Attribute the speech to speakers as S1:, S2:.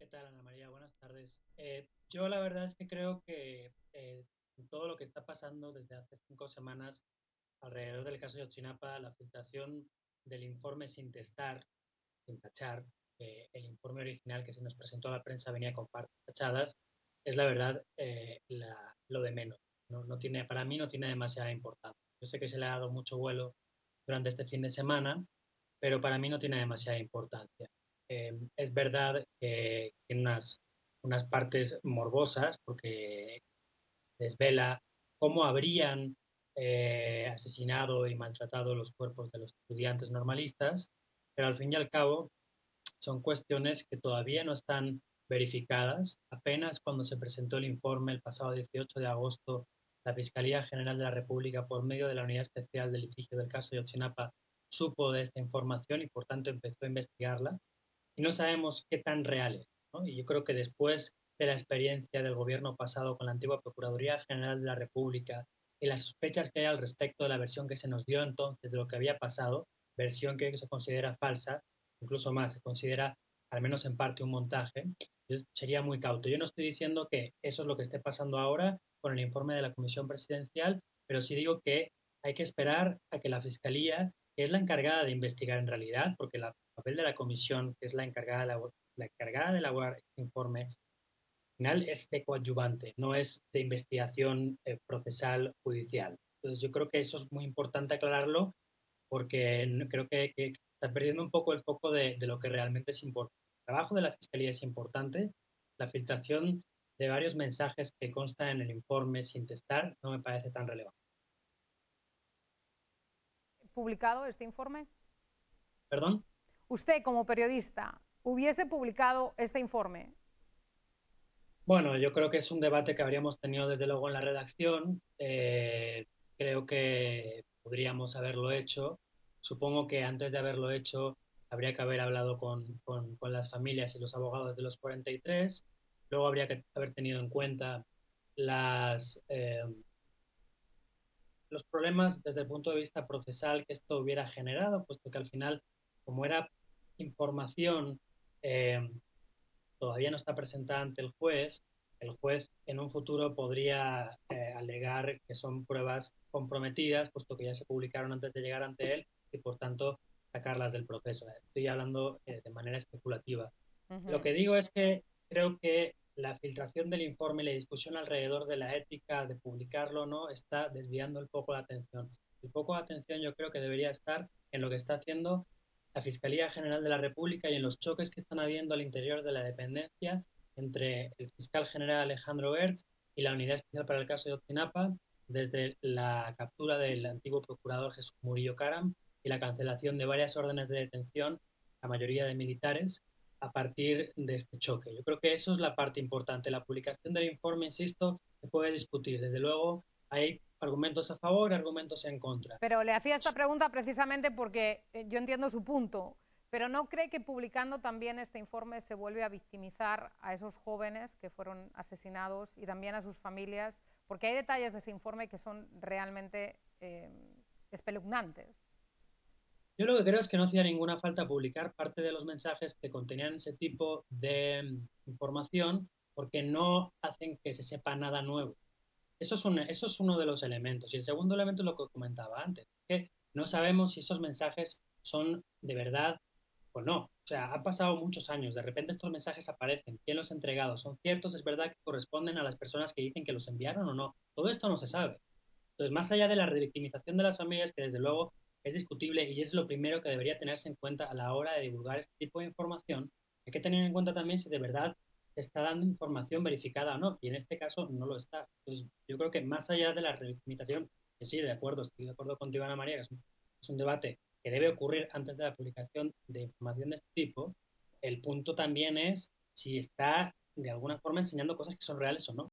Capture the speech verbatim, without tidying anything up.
S1: tal, Ana María? Buenas tardes. Eh, yo la verdad es que creo que eh, todo lo que está pasando desde hace cinco semanas alrededor del caso de Ayotzinapa, la filtración del informe sin testar, sin tachar, eh, el informe original que se nos presentó a la prensa venía con partes tachadas, es la verdad eh, la- lo de menos. No, no tiene, para mí no tiene demasiada importancia. Yo sé que se le ha dado mucho vuelo durante este fin de semana, pero para mí no tiene demasiada importancia. Eh, es verdad que tiene unas, unas partes morbosas porque desvela cómo habrían eh, asesinado y maltratado los cuerpos de los estudiantes normalistas, pero al fin y al cabo son cuestiones que todavía no están verificadas. Apenas cuando se presentó el informe el pasado dieciocho de agosto, la Fiscalía General de la República, por medio de la Unidad Especial de Litigio del caso de Ayotzinapa, supo de esta información y por tanto empezó a investigarla. Y no sabemos qué tan real es, ¿no? Y yo creo que después de la experiencia del gobierno pasado con la antigua Procuraduría General de la República y las sospechas que hay al respecto de la versión que se nos dio entonces de lo que había pasado, versión que se considera falsa, incluso más, se considera al menos en parte un montaje, yo sería muy cauto. Yo no estoy diciendo que eso es lo que esté pasando ahora con el informe de la Comisión Presidencial, pero sí digo que hay que esperar a que la Fiscalía, que es la encargada de investigar en realidad, porque la, el papel de la Comisión, que es la encargada de, la, la encargada de elaborar este informe final, es de coadyuvante, no es de investigación eh, procesal judicial. Entonces yo creo que eso es muy importante aclararlo porque no- creo que, que está perdiendo un poco el foco de, de lo que realmente es importante. El trabajo de la Fiscalía es importante. La filtración de varios mensajes que constan en el informe sin testar no me parece tan relevante.
S2: Publicado este informe?
S1: ¿Perdón?
S2: Usted, como periodista, hubiese publicado este informe.
S1: Bueno, yo creo que es un debate que habríamos tenido desde luego en la redacción. Eh, creo que podríamos haberlo hecho. Supongo que antes de haberlo hecho habría que haber hablado con, con- con las familias y los abogados de los cuarenta y tres. Luego habría que haber tenido en cuenta las, eh, los problemas desde el punto de vista procesal que esto hubiera generado, puesto que al final, como era información eh, todavía no está presentada ante el juez, el juez en un futuro podría eh, alegar que son pruebas comprometidas, puesto que ya se publicaron antes de llegar ante él y por tanto sacarlas del proceso. Estoy hablando eh, de manera especulativa.
S2: Uh
S1: Lo
S2: -huh.
S1: que digo es que creo que la filtración del informe y la discusión alrededor de la ética de publicarlo o no está desviando el foco de atención. El foco de atención yo creo que debería estar en lo que está haciendo la Fiscalía General de la República y en los choques que están habiendo al interior de la dependencia entre el fiscal general Alejandro Gertz y la Unidad Especial para el caso de Otzinapa, desde la captura del antiguo procurador Jesús Murillo Caram y la cancelación de varias órdenes de detención, la mayoría de militares, a partir de este choque. Yo creo que eso es la parte importante. La publicación del informe, insisto, se puede discutir. Desde luego, hay argumentos a favor y argumentos en contra.
S2: Pero le hacía esta pregunta precisamente porque eh, yo entiendo su punto, pero ¿no cree que publicando también este informe se vuelve a victimizar a esos jóvenes que fueron asesinados y también a sus familias? Porque hay detalles de ese informe que son realmente eh, espeluznantes.
S1: Yo lo que creo es que no hacía ninguna falta publicar parte de los mensajes que contenían ese tipo de mm, información porque no hacen que se sepa nada nuevo. Eso es, un, eso es uno de los elementos. Y el segundo elemento es lo que comentaba antes, que no sabemos si esos mensajes son de verdad o no. O sea, han pasado muchos años, de repente estos mensajes aparecen, ¿quién los ha entregado? ¿Son ciertos? ¿Es verdad que corresponden a las personas que dicen que los enviaron o no? Todo esto no se sabe. Entonces, más allá de la revictimización de las familias, que desde luego es discutible y es lo primero que debería tenerse en cuenta a la hora de divulgar este tipo de información, hay que tener en cuenta también si de verdad se está dando información verificada o no, y en este caso no lo está. Entonces, yo creo que más allá de la revictimización, que sí, de acuerdo, estoy de acuerdo contigo, Ana María, que es un, es un debate que debe ocurrir antes de la publicación de información de este tipo, el punto también es si está de alguna forma enseñando cosas que son reales o no.